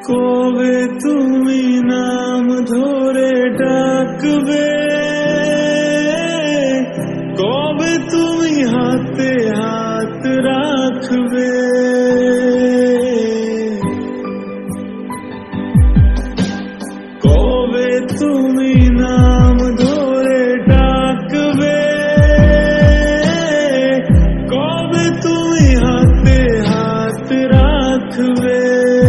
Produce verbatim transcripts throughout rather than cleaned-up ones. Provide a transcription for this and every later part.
কবে তুমি নাম ধরে ডাকবে, কবে তুমি হাতে হাত রাখবে, কবে তুমি নাম ধরে ডাকবে, কবে তুমি হাতে হাত রাখবে।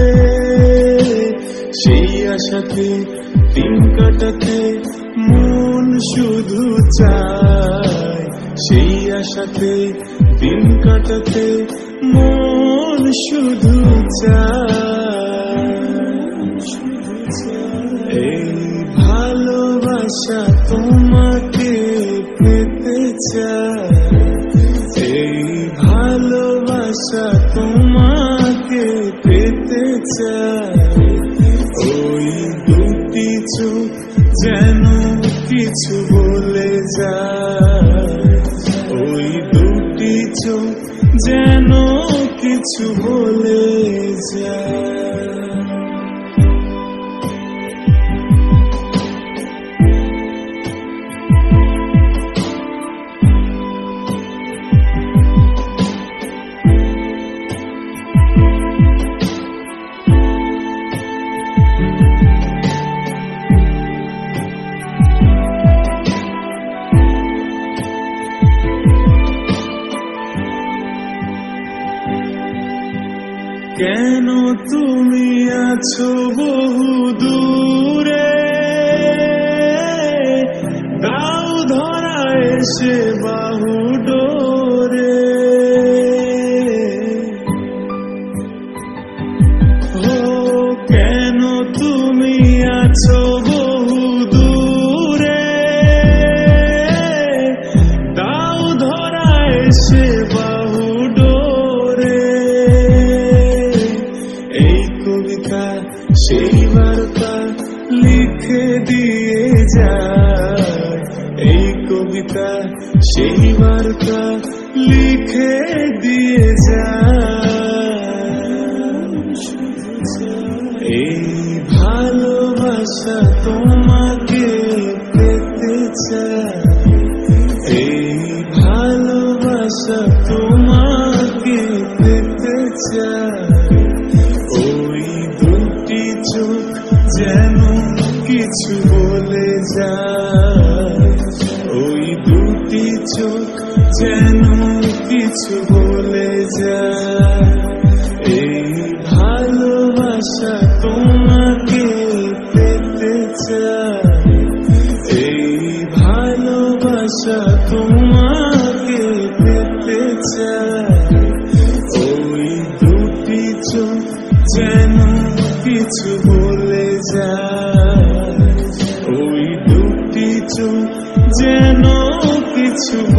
সেই আশাতে দিন কাটাতে মন শুধু চায়, সেই আশাতে দিন কাটাতে মন শুধু চায়। এই ভালোবাসা তোমাকে পেতে চায়, এই ভালোবাসা তোমাকে পেতে চায়। ওই দুটি চোখ যেন কিছু বলে যায়, ওই দুটি চোখ যেন কিছু বলে যায়। কেন তুমি আছো বহু দূরে, দাও ধরা এসে বাহু ডোরে। ও কেন তুমি আছো বহু দূরে, দাও ধরা এসে বাহু ডোরে। এই কবিতা সেই বার্তা লিখে দিয়ে যায়, এই কবিতা সেই বার্তা লিখে দিয়ে যায়। এই ভালোবাসা তোমাকে পেতে চায়, এই ভালোবাসা তোমাকে পেতে চায়। ওই দুটি চোখ যেন কিছু বলে যায়, ওই দুটি চোখ যেন কিছু বলে যায়। এই ভালোবাসা তোমাকে পেতে চায়, এই ভালোবাসা তোমাকে পেতে চায়। ওই দুটি চোখ যেন কিছু বলে যায়, ওই দুটি চোখ যেন কিছু